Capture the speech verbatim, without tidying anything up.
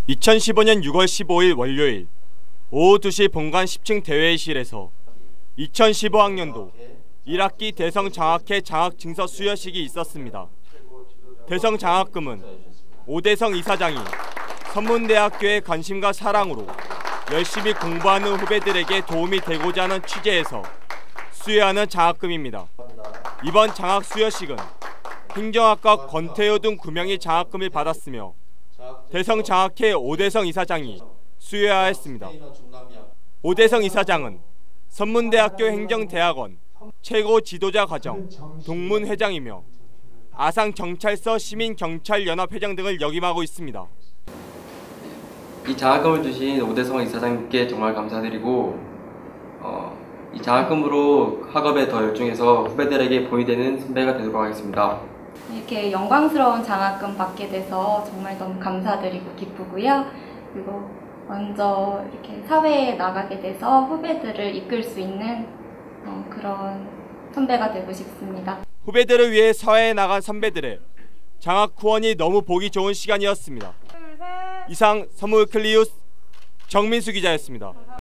이천십오 년 유월 십오일 월요일 오후 두 시 본관 십 층 대회의실에서 이천십오 학년도 일 학기 대성 장학회 장학 증서 수여식이 있었습니다. 대성 장학금은 오대성 이사장이 선문대학교의 관심과 사랑으로 열심히 공부하는 후배들에게 도움이 되고자 하는 취지에서 수여하는 장학금입니다. 이번 장학 수여식은 행정학과 권태효 등 구 명이 장학금을 받았으며 대성 장학회 오대성 이사장이 수여하였습니다. 오대성 이사장은 선문대학교 행정대학원 최고 지도자 과정 동문회장이며 아상경찰서 시민경찰연합회장 등을 역임하고 있습니다. 이 장학금을 주신 오대성 이사장님께 정말 감사드리고 어, 이 장학금으로 학업에 더 열중해서 후배들에게 보이 되는 선배가 되도록 하겠습니다. 이렇게 영광스러운 장학금 받게 돼서 정말 너무 감사드리고 기쁘고요. 그리고 먼저 이렇게 사회에 나가게 돼서 후배들을 이끌 수 있는 어, 그런 선배가 되고 싶습니다. 후배들을 위해 사회에 나간 선배들의 장학 후원이 너무 보기 좋은 시간이었습니다. 이상 서울클리우스 정민수 기자였습니다.